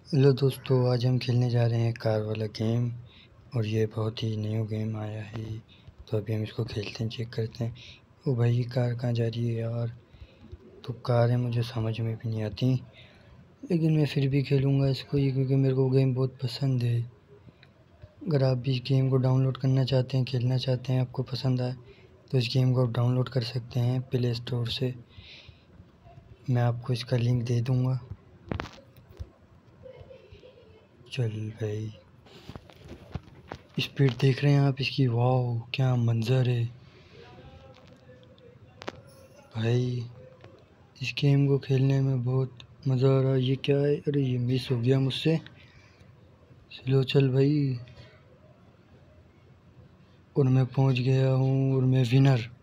Hello दोस्तों, आज हम खेलने जा रहे हैं कार वाला गेम। और ये बहुत ही न्यू गेम आया है, तो अभी हम इसको खेलते हैं, चेक करते हैं। ओ भाई, ये कार कहाँ जा रही है यार? तो कार है, मुझे समझ में भी नहीं आती, लेकिन मैं फिर भी खेलूँगा इसको ये, क्योंकि मेरे को गेम बहुत पसंद है। अगर आप भी इस गेम को डाउनलोड करना चाहते हैं, खेलना चाहते हैं, आपको पसंद आए, तो इस गेम को आप डाउनलोड कर सकते हैं प्ले स्टोर से। मैं आपको इसका लिंक दे दूँगा। चल भाई, स्पीड देख रहे हैं आप इसकी? वाह, क्या मंजर है भाई। इस गेम को खेलने में बहुत मज़ा आ रहा है। ये क्या है? अरे ये मिस हो गया मुझसे। स्लो चल भाई। और मैं पहुंच गया हूँ, और मैं विनर।